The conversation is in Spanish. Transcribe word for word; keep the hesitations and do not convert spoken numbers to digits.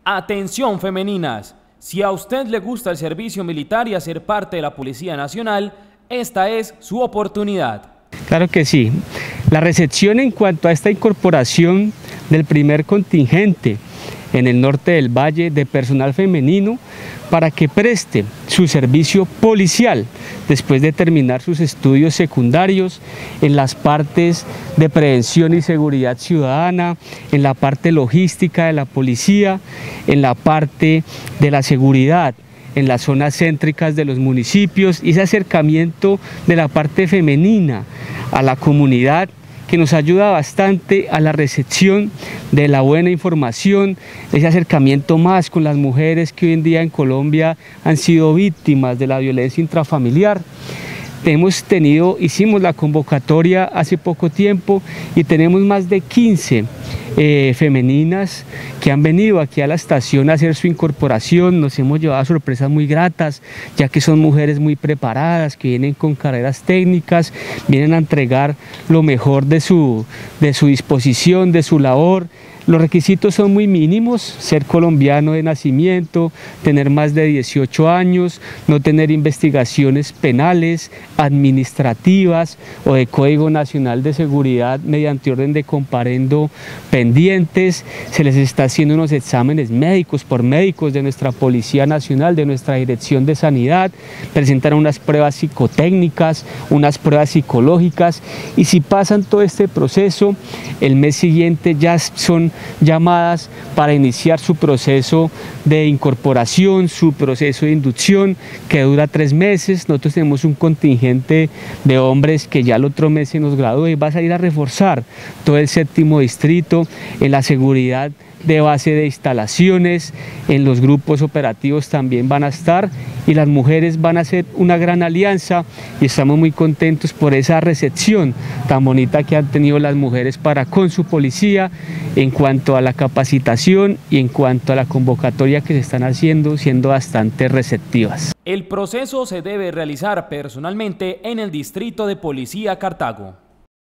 Atención femeninas, si a usted le gusta el servicio militar y hacer parte de la Policía Nacional, esta es su oportunidad. Claro que sí. La recepción en cuanto a esta incorporación del primer contingente en el norte del Valle de personal femenino para que preste su servicio policial después de terminar sus estudios secundarios en las partes de prevención y seguridad ciudadana, en la parte logística de la policía, en la parte de la seguridad, en las zonas céntricas de los municipios, y ese acercamiento de la parte femenina a la comunidad que nos ayuda bastante a la recepción de la buena información, ese acercamiento más con las mujeres que hoy en día en Colombia han sido víctimas de la violencia intrafamiliar. Hemos tenido, hicimos la convocatoria hace poco tiempo y tenemos más de quince eh, femeninas que han venido aquí a la estación a hacer su incorporación. Nos hemos llevado sorpresas muy gratas, ya que son mujeres muy preparadas, que vienen con carreras técnicas, vienen a entregar lo mejor de su, de su disposición, de su labor. Los requisitos son muy mínimos: ser colombiano de nacimiento, tener más de dieciocho años, no tener investigaciones penales, administrativas o de Código Nacional de Seguridad mediante orden de comparendo pendientes. Se les está haciendo unos exámenes médicos por médicos de nuestra Policía Nacional, de nuestra Dirección de Sanidad, presentan unas pruebas psicotécnicas, unas pruebas psicológicas, y si pasan todo este proceso, el mes siguiente ya son llamadas para iniciar su proceso de incorporación, su proceso de inducción, que dura tres meses. Nosotros tenemos un contingente de hombres que ya el otro mes se nos gradúa y va a salir a reforzar todo el séptimo distrito en la seguridad de base de instalaciones. En los grupos operativos también van a estar, y las mujeres van a ser una gran alianza, y estamos muy contentos por esa recepción tan bonita que han tenido las mujeres para con su policía en cuanto a la capacitación y en cuanto a la convocatoria que se están haciendo, siendo bastante receptivas. El proceso se debe realizar personalmente en el Distrito de Policía Cartago.